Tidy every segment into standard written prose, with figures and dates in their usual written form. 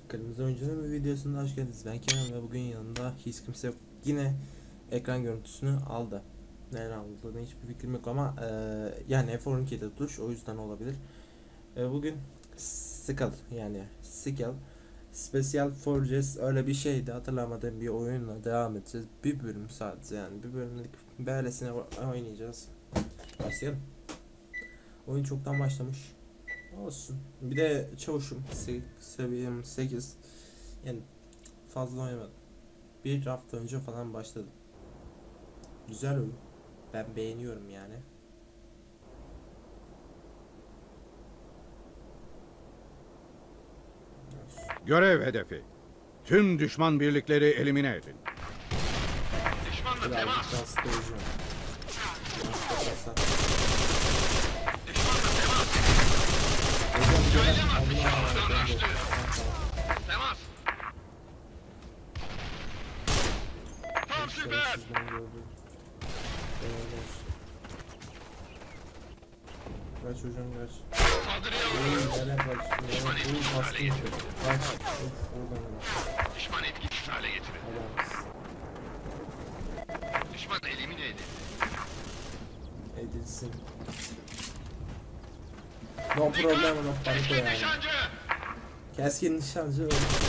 Kırmızı Oyuncu'nun bir videosunda hoş geldiniz. Ben Kenan ve bugün yanımda hiç kimse yok. Yine ekran görüntüsünü aldı. Nereden aldığını hiçbir fikrim yok ama yani F12'de tuş, o yüzden olabilir. Bugün Sickle Special Forces öyle bir şeydi, hatırlamadığım bir oyunla devam edeceğiz. Bir bölüm sadece, yani bir bölümlük böylesine oynayacağız. Başlayalım. Oyun çoktan başlamış. Olsun. Bir de çavuşum, seviyem 8. Yani fazla oynamadım. Bir hafta önce falan başladım. Güzel oyun. Ben beğeniyorum yani. Görev hedefi. Tüm düşman birlikleri elimine edin. Düşmanla temas. Düşmanla temas. Söyleme ateşi altından açtı. Temas. Tam süper. Kaç hocam kaç. Saldırıya uğruyoruz. Düşman etkisiz hale getirin. Kaç. Oradan. Düşman etkisiz hale getirin. Düşman elimine edin. Edilsin. No problem, no panik Keskin yani. nişancı. Keskin nişancı.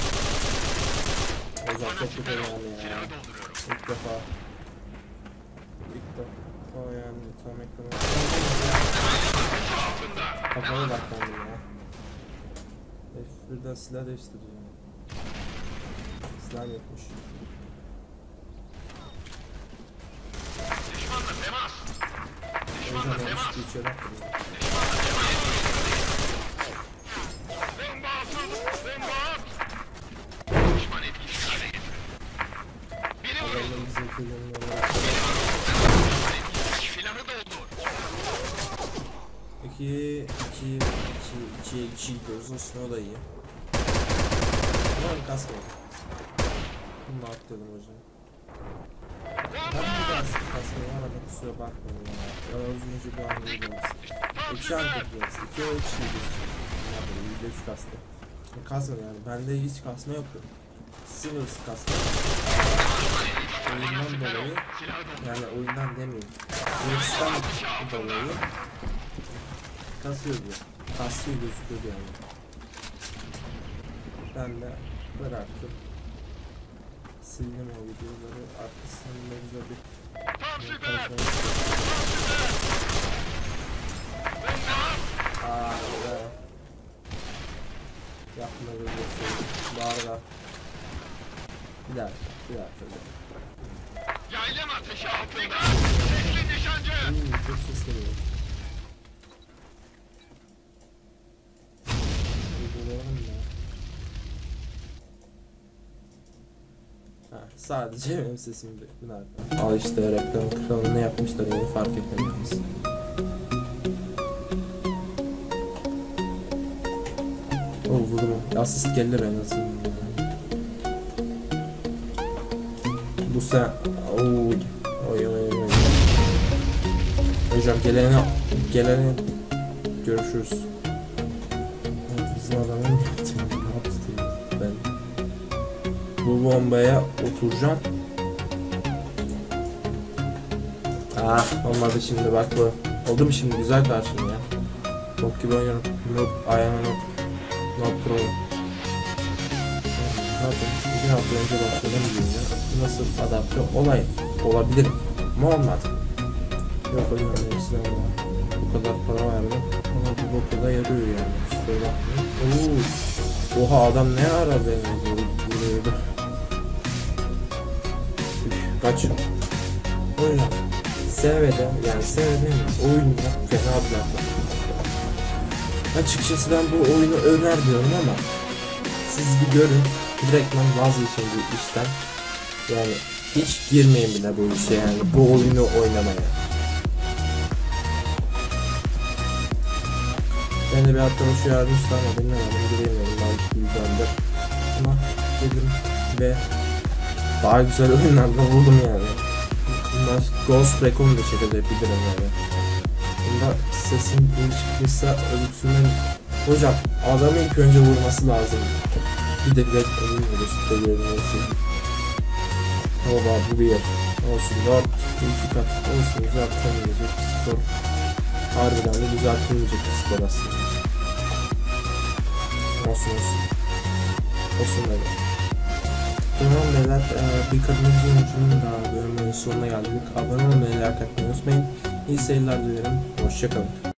Hocam Bana çok süper kötü ol. yani ya. Silahı dolduruyorum. İlk defa yani tam ekranı Ateşi altında. kafaya bakmadım ya. F1'den silah değiştireceğim. Silah yokmuş. Düşmanla temas. O Düşmanla yüzden temas. yanlış geçiyor baktım ya. Düşmanla temas. Bomba atın. Bomba at. Düşman etkisiz hale getirin. Biri vuruldu. Adamın bizimki yönüne Düşman etkisiz. Silahı doldur. 2 gidiyoruz, olsun, o da iyi. Ulan kasmadı. Bunu da atladım hocam. Ben bir daha kasmayı arada, kusura bakmayın ya. Ya uzunca bir an geliyoruz. Tam 2 süper. an gidiyoruz. 2 o 2 gidiyoruz. Ne yapalım, %100 kastı. Kasmadı yani, bende hiç kasma yoktu. Singles kasma. Oyundan Süper ol. dolayı, Silahı doldur. yani oyundan demeyeyim. Hırstan dolayı kasıyordu. Kasıyor gözüküyordu yani. Ben de bıraktım. Sildim o videoları. Arkasında güzel bir Tam süper. konuşma. Tam süper. Bomba at. Aaa be. Yapma videosu. Bağırda. Bir dakika. Yaylım ateşi altında. Keskin nişancı. Çok ses geliyor. Uygulayalım ya. Ha, sadece benim sesim duyuyor. Al işte, reklam kralını yapmışlar, yeni fark etmediniz. O vurdum. Asist gelir en azından. Bu sen... Oy. Hocam gelene görüşürüz. Bizim adamın ne yaptı ben? Bu bombaya oturacağım. Olmadı şimdi, bak bu. Oldu mu şimdi, güzel karşım ya. Top gibi oynuyorum. No pro. Bir hafta önce başladım diyor. Nasıl adapte olabilirim ama olmadı. Yok hocam, neyse ama bu kadar para verdim ama bu boku da yarıyor yani, kusura bakmayın. Oha, adam ne ara beni vuruyordu. Kaç. Hocam sevmedim oyunda fena bir lafı. Açıkçası ben bu oyunu önermiyorum ama siz bir görün, direktman vazgeçin bu işten. Yani hiç girmeyin bile bu işe, yani bu oyunu oynamaya. Ben de bir arkadaş uyarmıştı ama bilmiyorum, giremiyorum, belki güzeldir. Ama dedim ve daha güzel oyunlarda buldum yani. Bunlar Ghost Recon da çekebilirim yani. Bunda sesin iyi çıktıysa ölüksünden... Hocam adamı ilk önce vurması lazım. Bir de red oyun gösteriyorum olsun. Oba bu bir yer. Olsun 4 2 kat olsun, düzeltemeyecek bir skor. Harbiden de düzeltemeyecek bir skor aslında. Olsun olsun. Olsun öyle. Tamam beyler, bir kadın oyuncunun daha bölümünün sonuna geldik. Abone olmayı, like atmayı unutmayın. İyi seyirler dilerim. Hoşçakalın.